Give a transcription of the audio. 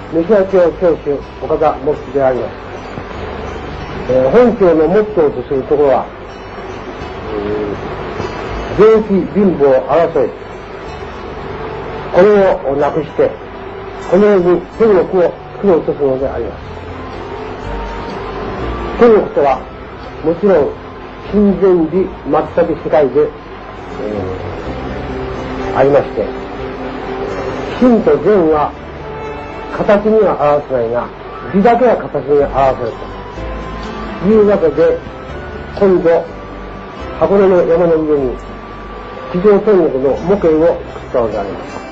西秋教主岡田茂吉であります。本教のモットーとするところは、病気貧乏争い、これをなくしてこのように天国を作ろうとするのであります。天国とはもちろん親善美全く世界で、ありまして、真と善は形には表せないが美だけは形に表せるというわけで、今度箱根の山の上に地上天国の模型を作ったのであります。